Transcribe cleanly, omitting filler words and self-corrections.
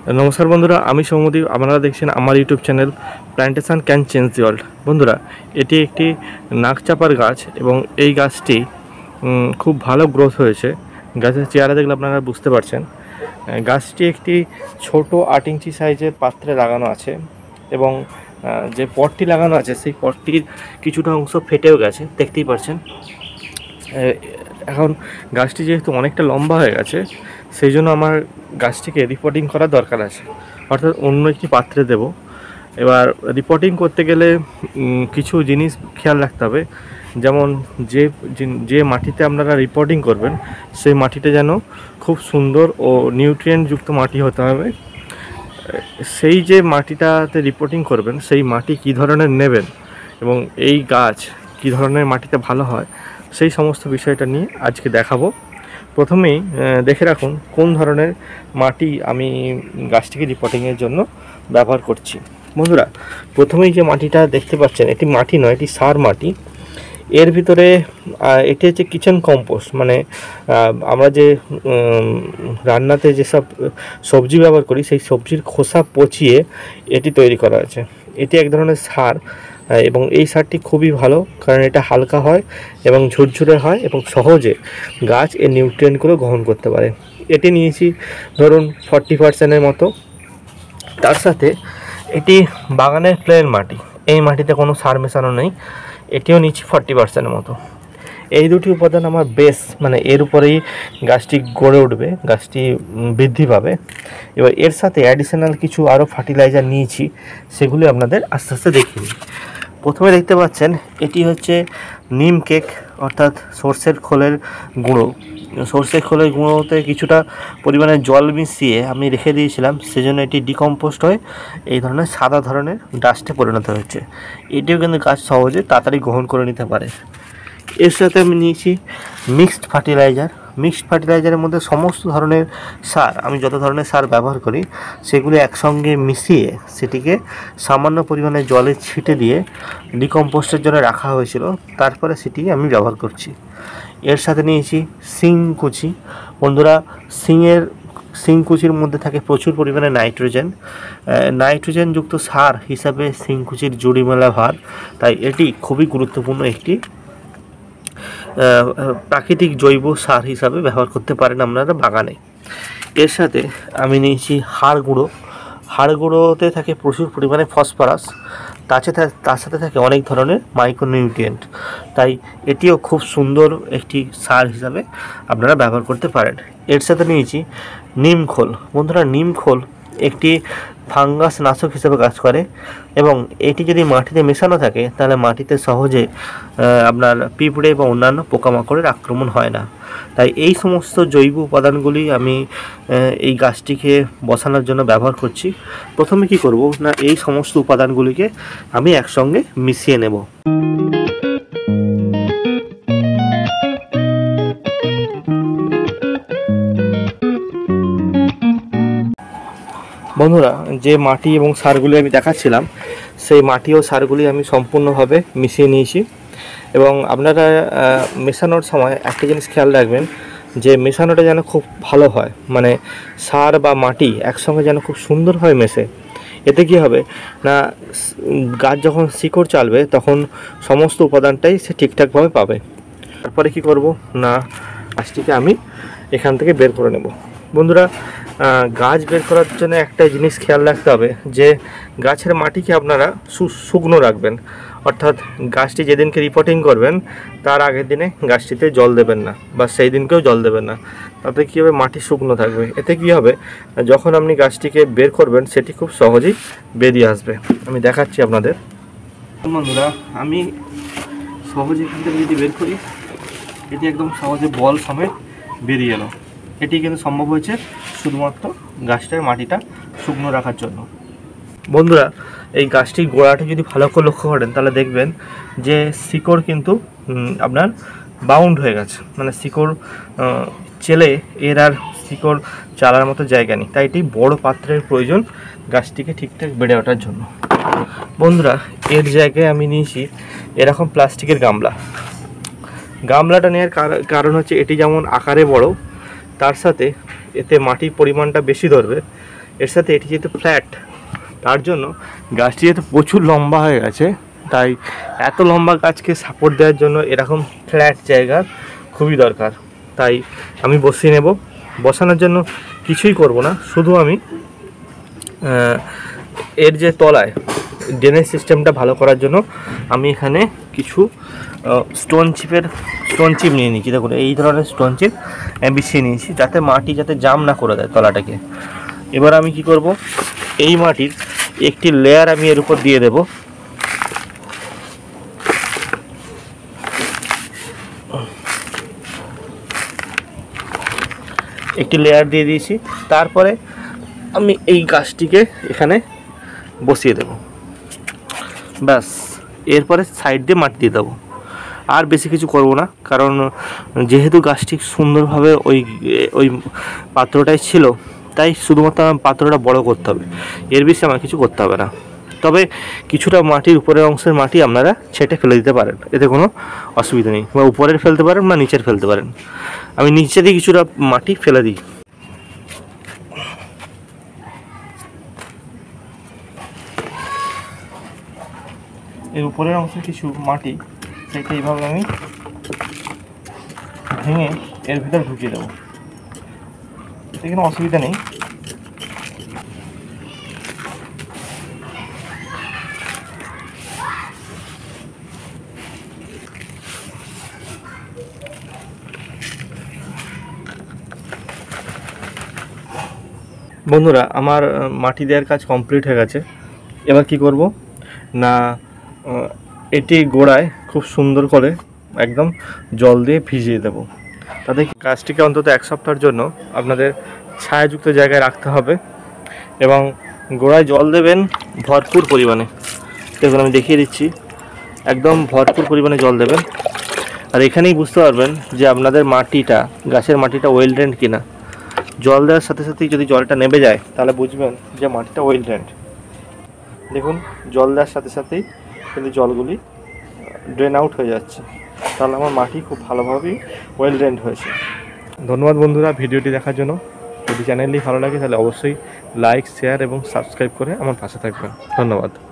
নমস্কার বন্ধুরা, আমি সৌমদীপ। আপনারা দেখছেন আমার YouTube channel plantation can change the world. বন্ধুরা, এটি একটি নাকচাপার গাছ এবং এই গাছটি খুব ভালো গ্রোথ হয়েছে। গাছের চেহারা দেখলে আপনারা বুঝতে পারছেন। গাছটি একটি ছোট 8 ইঞ্চি সাইজের পাত্রে লাগানো আছে এবং যে পটটি লাগানো আছে সেই পটটির কিছুটা অংশ ফেটেও গেছে, দেখতেই পাচ্ছেন। এখন গাছটি যেহেতু অনেকটা লম্বা হয়ে গেছে, সেই জন্য আমার গাছটিকে রিপোর্টিং করার দরকার আছে, অর্থাৎ অন্য একটি পাত্রে দেব। এবার রিপোর্টিং করতে গেলে কিছু জিনিস খেয়াল রাখতে হবে, যেমন যে মাটিতে আপনারা রিপোর্টিং করবেন সেই মাটিটা যেন খুব সুন্দর ও নিউট্রিয়েন্টযুক্ত মাটি হতে হবে। সেই যে মাটিটাতে রিপোর্টিং করবেন সেই মাটি কী ধরনের নেবেন এবং এই গাছ কী ধরনের মাটিতে ভালো হয়, সেই সমস্ত বিষয়টা নিয়ে আজকে দেখাবো। প্রথমেই দেখে রাখুন কোন ধরনের মাটি আমি গাছটিকে রিপোর্টিংয়ের জন্য ব্যবহার করছি। বন্ধুরা, প্রথমেই যে মাটিটা দেখতে পাচ্ছেন এটি মাটি নয়, এটি সার মাটি। এর ভিতরে এটি হচ্ছে কিচেন কম্পোস্ট, মানে আমরা যে রান্নাতে যেসব সবজি ব্যবহার করি সেই সবজির খোসা পচিয়ে এটি তৈরি করা আছে। এটি এক ধরনের সার এবং এই সারটি খুবই ভালো, কারণ এটা হালকা হয় এবং ঝুরঝুরে হয় এবং সহজে গাছ এর নিউট্রিয়েন্টগুলো গ্রহণ করতে পারে। এটি নিয়েছি ধরুন 40% মতো। তার সাথে এটি বাগানের প্লেন মাটি, এই মাটিতে কোনো সার মেশানো নেই, এটিও নিচ্ছি 40% মতো। এই দুটি উপাদান আমার বেস, মানে এর উপরেই গাছটি গড়ে উঠবে, গাছটি বৃদ্ধি পাবে। এবার এর সাথে অ্যাডিশনাল কিছু আরও ফার্টিলাইজার নিয়েছি, সেগুলি আপনাদের আস্তে আস্তে দেখিয়ে দিই। প্রথমে দেখতে পাচ্ছেন এটি হচ্ছে নিম কেক, অর্থাৎ সর্ষের খোলের গুঁড়ো। সর্ষের খোলের গুঁড়োতে কিছুটা পরিমাণে জল মিশিয়ে আমি রেখে দিয়েছিলাম, সেজন্য এটি ডিকম্পোস্ট হয়ে এই ধরনের সাদা ধরনের ডাস্টে পরিণত হচ্ছে। এটিও কিন্তু গাছ সহজে তাড়াতাড়ি গ্রহণ করে নিতে পারে। এর সাথে আমি নিয়েছি মিক্সড ফার্টিলাইজার। মিক্সড ফার্টিলাইজারের মধ্যে সমস্ত ধরনের সার, আমি যত ধরনের সার ব্যবহার করি সেগুলি একসঙ্গে মিশিয়ে সেটিকে সামান্য পরিমাণে জলে ছিটে দিয়ে ডিকম্পোস্টের জন্য রাখা হয়েছিল, তারপরে সেটি আমি ব্যবহার করছি। এর সাথে নিয়েছি শিং কুচি। বন্ধুরা, শিং কুচির মধ্যে থাকে প্রচুর পরিমাণে নাইট্রোজেনযুক্ত সার হিসাবে শিং কুচির জুড়ি মেলা ভার, তাই এটি খুবই গুরুত্বপূর্ণ একটি প্রাকৃতিক জৈব সার হিসাবে ব্যবহার করতে পারেন আপনারা বাগানে। এর সাথে আমি নিয়েছি হাড় গুঁড়ো। হাড় গুঁড়োতে থাকে প্রচুর পরিমাণে ফসফরাস, তার সাথে থাকে অনেক ধরনের মাইক্রোনিউট্রিয়েন্ট, তাই এটিও খুব সুন্দর একটি সার হিসাবে আপনারা ব্যবহার করতে পারেন। এর সাথে নিয়েছি নিম খোল। বন্ধুরা, নিম খোল একটি ফাঙ্গাস নাশক হিসেবে কাজ করে এবং এটি যদি মাটিতে মেশানো থাকে তাহলে মাটিতে সহজে আপনার পিঁপড়ে বা অন্যান্য পোকামাকড়ের আক্রমণ হয় না। তাই এই সমস্ত জৈব উপাদানগুলি আমি এই গাছটিকে বসানোর জন্য ব্যবহার করছি। প্রথমে কি করব না, এই সমস্ত উপাদানগুলিকে আমি একসঙ্গে মিশিয়ে নেব। বন্ধুরা, যে মাটি এবং সারগুলি আমি দেখাচ্ছিলাম সেই মাটি ও সারগুলি আমি সম্পূর্ণভাবে মিশিয়ে নিয়েছি। এবং আপনারা মেশানোর সময় একটা জিনিস খেয়াল রাখবেন যে মেশানোটা যেন খুব ভালো হয়, মানে সার বা মাটি একসঙ্গে যেন খুব সুন্দরভাবে মেশে। এতে কী হবে না, গাছ যখন শিকড় চালবে তখন সমস্ত উপাদানটাই সে ঠিকঠাকভাবে পাবে। তারপরে কি করব না, গাছটিকে আমি এখান থেকে বের করে নেব। বন্ধুরা, গাছ বের করার জন্য একটা জিনিস খেয়াল রাখতে হবে যে গাছের মাটিকে আপনারা শুকনো রাখবেন, অর্থাৎ গাছটি যেদিনকে রিপোর্টিং করবেন তার আগের দিনে গাছটিতে জল দেবেন না, বা সেই দিনকেও জল দেবেন না। তাতে কী হবে, মাটি শুকনো থাকবে। এতে কী হবে, যখন আপনি গাছটিকে বের করবেন সেটি খুব সহজেই বেরিয়ে আসবে। আমি দেখাচ্ছি আপনাদের। বন্ধুরা, আমি সহজে এখান থেকে যদি বের করি, এটি একদম সহজে বল সমেত বেরিয়ে এলো। এটি কিন্তু সম্ভব হয়েছে শুধুমাত্র গাছটার মাটিটা শুকনো রাখার জন্য। বন্ধুরা, এই গাছটির গোড়াটা যদি ভালো করে লক্ষ্য করেন তাহলে দেখবেন যে শিকড় কিন্তু আপনার বাউন্ড হয়ে গেছে, মানে শিকড় চেলে এর আর শিকড় চালার মতো জায়গা নেই। তাই এটি বড় পাত্রের প্রয়োজন গাছটিকে ঠিকঠাক বেড়ে ওঠার জন্য। বন্ধুরা, এর জায়গায় আমি নিয়েছি এরকম প্লাস্টিকের গামলাটা নেওয়ার কারণ হচ্ছে এটি যেমন আকারে বড়, তার সাথে এতে মাটির পরিমাণটা বেশি ধরবে এর সাথে এটি যেহেতু ফ্ল্যাট, তার জন্য গাছটি যেহেতু প্রচুর লম্বা হয়ে গেছে, তাই এত লম্বা গাছকে সাপোর্ট দেওয়ার জন্য এরকম ফ্ল্যাট জায়গা খুবই দরকার। তাই আমি বসিয়ে নেব। বসানোর জন্য কিছুই করব না, শুধু আমি এর যে তলায় ড্রেনেজ সিস্টেমটা ভালো করার জন্য আমি এখানে কিছু স্টোন চিপ নিয়ে নিয়েছি। দেখুন এই ধরনের স্টোন চিপ আমি বিছিয়ে নিয়েছি, যাতে মাটি যাতে জাম না করে দেয় তলাটাকে। এবার আমি কি করব, এই মাটির একটি লেয়ার আমি এর উপর দিয়ে দেব। একটি লেয়ার দিয়ে দিয়েছি। তারপরে আমি এই গাছটিকে এখানে বসিয়ে দেব। ব্যাস, এরপরে সাইড দিয়ে মাটি দিয়ে দেবো। আর বেশি কিছু করব না, কারণ যেহেতু গাছটি সুন্দরভাবে ওই পাত্রটাই ছিল, তাই শুধুমাত্র আমার পাত্রটা বড় করতে হবে, এর বেশি আমার কিছু করতে হবে না। তবে কিছুটা মাটির উপরের অংশের মাটি আপনারা ছেটে ফেলে দিতে পারেন, এতে কোনো অসুবিধা নেই। বা উপরের ফেলতে পারেন বা নিচের ফেলতে পারেন। আমি নিচে দিয়ে কিছুটা মাটি ফেলে দিই। এর উপরের অংশে কিছু মাটি, সেটা এইভাবে আমি ভেঙে এর ভিতর ঢুকিয়ে দেবো, এতে কোনো অসুবিধা নেই। বন্ধুরা, আমার মাটি দেওয়ার কাজ কমপ্লিট হয়ে গেছে। এবার কি করব না, এটি গোড়ায় খুব সুন্দর করে একদম জল দিয়ে ভিজিয়ে দেব। তাতে গাছটিকে অন্তত 1 সপ্তাহের জন্য আপনাদের ছায়াযুক্ত জায়গায় রাখতে হবে, এবং গোড়ায় জল দেবেন ভরপুর পরিমাণে। দেখুন আমি দেখিয়ে দিচ্ছি, একদম ভরপুর পরিমাণে জল দেবেন। আর এখানেই বুঝতে পারবেন যে আপনাদের মাটিটা, গাছের মাটিটা ওয়েল ড্রেন্ড কিনা। জল দেওয়ার সাথে সাথেই যদি জলটা নেমে যায়, তাহলে বুঝবেন যে মাটিটা ওয়েল ড্রেন্ড। দেখুন জল দেওয়ার সাথে সাথেই কিন্তু জলগুলি ড্রেন আউট হয়ে যাচ্ছে, তাহলে আমার মাটি খুব ভালোভাবেই ওয়েল ড্রেন্ড হয়েছে। ধন্যবাদ বন্ধুরা ভিডিওটি দেখার জন্য। যদি চ্যানেলটি ভালো লাগে তাহলে অবশ্যই লাইক, শেয়ার এবং সাবস্ক্রাইব করে আমার পাশে থাকবেন। ধন্যবাদ।